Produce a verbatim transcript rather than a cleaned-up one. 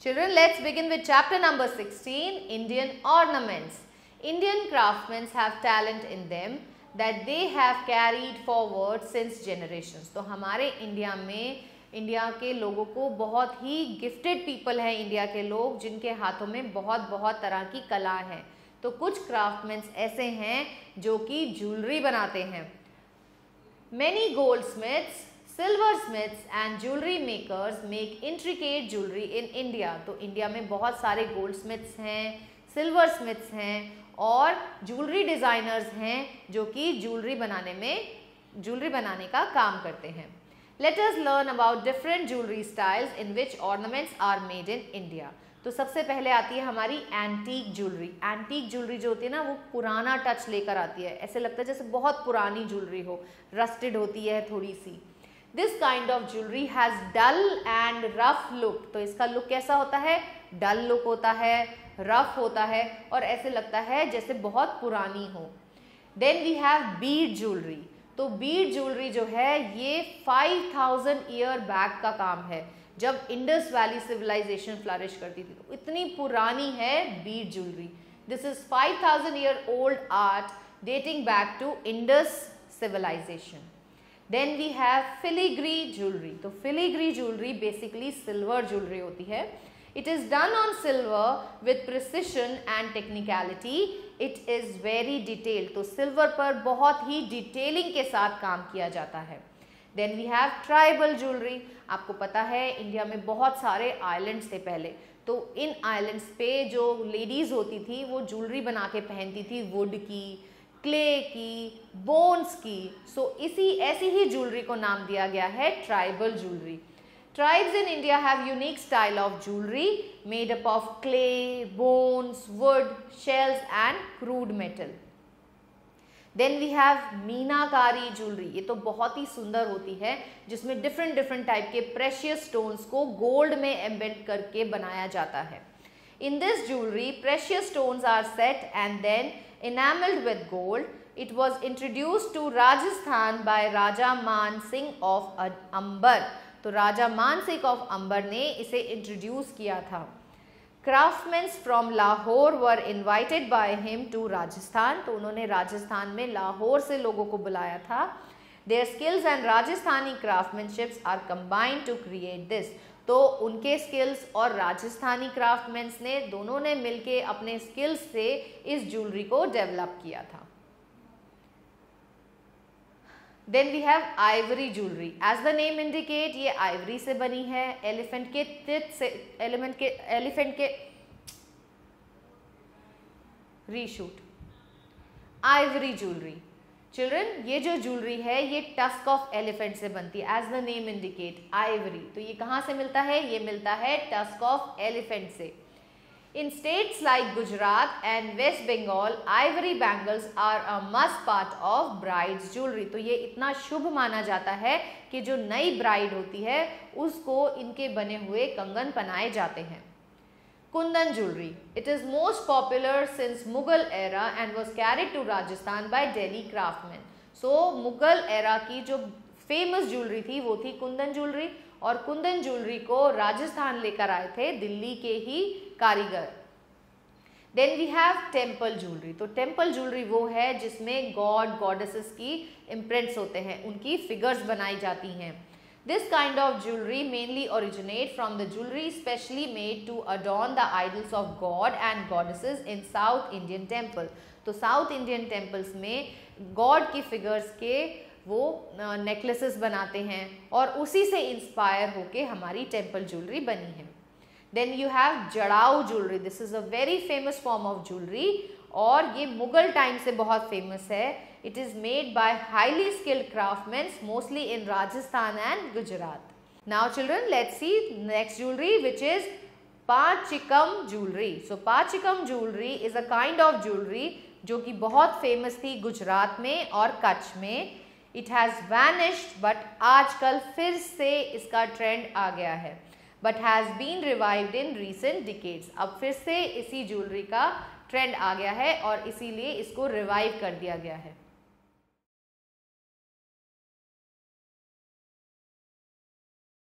Children, let's begin with chapter number sixteen, Indian ornaments. Indian craftsmen have talent in them that they have carried forward since generations. तो हमारे India में India के लोगों को बहुत ही गिफ्टेड पीपल हैं, इंडिया के लोग जिनके हाथों में बहुत बहुत तरह की कला है। तो कुछ क्राफ्टमैन ऐसे हैं जो कि ज्वेलरी बनाते हैं। Many goldsmiths, silversmiths and jewelry makers make intricate jewelry in India. तो इंडिया में बहुत सारे गोल्डस्मिथ्स हैं, सिल्वरस्मिथ्स हैं और ज्वेलरी डिज़ाइनर्स हैं जो कि ज्वेलरी बनाने में ज्वेलरी बनाने का काम करते हैं। Let us learn about different jewelry styles in which ornaments are made in India. तो सबसे पहले आती है हमारी एंटीक ज्वेलरी। एंटीक ज्वेलरी जो होती है ना वो पुराना टच लेकर आती है, ऐसे लगता है जैसे बहुत पुरानी ज्वेलरी हो, रस्टेड होती है थोड़ी सी। This kind of jewellery has dull and rough look. तो इसका लुक कैसा होता है? डल लुक होता है, रफ होता है और ऐसे लगता है जैसे बहुत पुरानी हो। Then we have bead jewellery. तो बीड ज्वेलरी जो है ये फाइव थाउजेंड ईयर बैक का काम है, जब इंडस वैली सिविलाइजेशन फ्लरिश करती थी। तो इतनी पुरानी है bead jewellery. This is five thousand year old art dating back to Indus civilisation. Then we have filigree jewellery. तो filigree jewellery basically silver jewellery होती है। It is done on silver with precision and technicality. It is very detailed. तो silver पर बहुत ही detailing के साथ काम किया जाता है। Then we have tribal jewellery. आपको पता है इंडिया में बहुत सारे आइलैंड्स थे पहले, तो इन आइलैंड्स पे जो लेडीज होती थी वो ज्वेलरी बना के पहनती थी, वुड की, क्ले की, बोन्स की। सो so, इसी ऐसी ही ज्वेलरी को नाम दिया गया है tribal jewellery. Tribes in India have unique style of jewelry made up of clay, bones, wood, shells and crude metal. Then we have meenakari jewellery. ये तो बहुत ही सुंदर होती है जिसमें डिफरेंट डिफरेंट टाइप के प्रेशियस स्टोन्स को गोल्ड में एम्बेड करके बनाया जाता है। In this jewelry, precious stones are set and then enameled with gold. It was introduced to Rajasthan by Raja Man Singh of Amber. तो राजा मान सिंह ऑफ अंबर ने इसे इंट्रोड्यूस किया था। Craftsman from Lahore were invited by him to Rajasthan. तो उन्होंने राजस्थान में लाहौर से लोगों को बुलाया था। Their skills and Rajasthani craftsmanships are combined to create this. तो उनके स्किल्स और राजस्थानी क्राफ्टमैन ने दोनों ने मिलके अपने स्किल्स से इस ज्वेलरी को डेवलप किया था। Then we have ivory jewellery. As the name indicate ये आइवरी से बनी है, एलिफेंट के टिथ से, एलिमेंट के एलिफेंट के रीशूट आइवरी ज्वेलरी। चिल्ड्रन, ये जो ज्वेलरी है ये टस्क ऑफ एलिफेंट से बनती है। As the name indicate ivory. तो ये कहाँ से मिलता है? ये मिलता है टस्क ऑफ एलिफेंट से। In states like Gujarat and West Bengal, ivory bangles are a must part of bride's jewelry. तो ये इतना शुभ माना जाता है कि जो नई ब्राइड होती है उसको इनके बने हुए कंगन पहनाए जाते हैं। Kundan jewellery. It is most popular since Mughal era and was carried to Rajasthan by Delhi craftsmen. So Mughal era की जो फेमस ज्वेलरी थी वो थी कुंदन ज्वेलरी और कुंदन ज्वेलरी को राजस्थान लेकर आए थे दिल्ली के ही कारीगर। Then we have temple jewellery. तो टेम्पल ज्वेलरी वो है जिसमें गॉड गॉडेसेस की इम्प्रिंट्स होते हैं, उनकी फिगर्स बनाई जाती हैं। This kind of jewellery mainly originate from the jewellery specially made to adorn the idols of god and goddesses in south Indian temple. तो साउथ इंडियन टेम्पल्स में गॉड की फिगर्स के वो नेकलेसेस बनाते हैं और उसी से इंस्पायर होके हमारी टेम्पल ज्वेलरी बनी है। Then you have jadau jewellery. This is a very famous form of jewellery और ये मुगल टाइम से बहुत फेमस है। It is made by highly skilled craftsman mostly in Rajasthan and Gujarat. Now children, let's see next jewellery which is pachikam jewellery. So pachikam jewellery is a kind of jewellery जो कि बहुत famous थी गुजरात में और कच्छ में। इट हैज़ वैनिश्ड बट आजकल फिर से इसका ट्रेंड आ गया है, but has been revived in recent decades. अब फिर से इसी ज्वेलरी का ट्रेंड आ गया है और इसीलिए इसको रिवाइव कर दिया गया है।